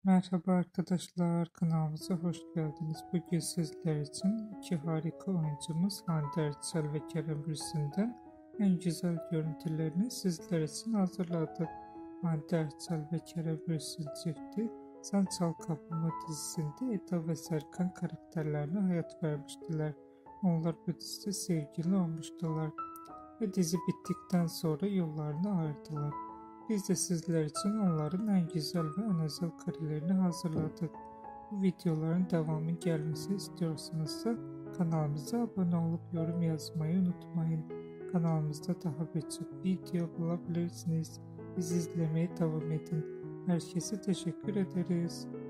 Merhaba arkadaşlar, kanalımıza hoş geldiniz. Bugün sizler için iki harika oyuncumuz Hande Erçel ve Kerem Bürsin'den en güzel görüntülerini sizler için hazırladık. Hande Erçel ve Kerem Bürsin çifti Sen Çal Kapımı dizisinde Eda ve Serkan karakterlerine hayat vermiştiler. Onlar bu dizide sevgili olmuştular ve dizi bittikten sonra yollarını ayırdılar. Biz de sizler için onların en güzel ve en özel karelerini hazırladık. Bu videoların devamı gelmesi istiyorsanız da kanalımıza abone olup yorum yazmayı unutmayın. Kanalımızda daha birçok video bulabilirsiniz. Bizi izlemeye devam edin. Herkese teşekkür ederiz.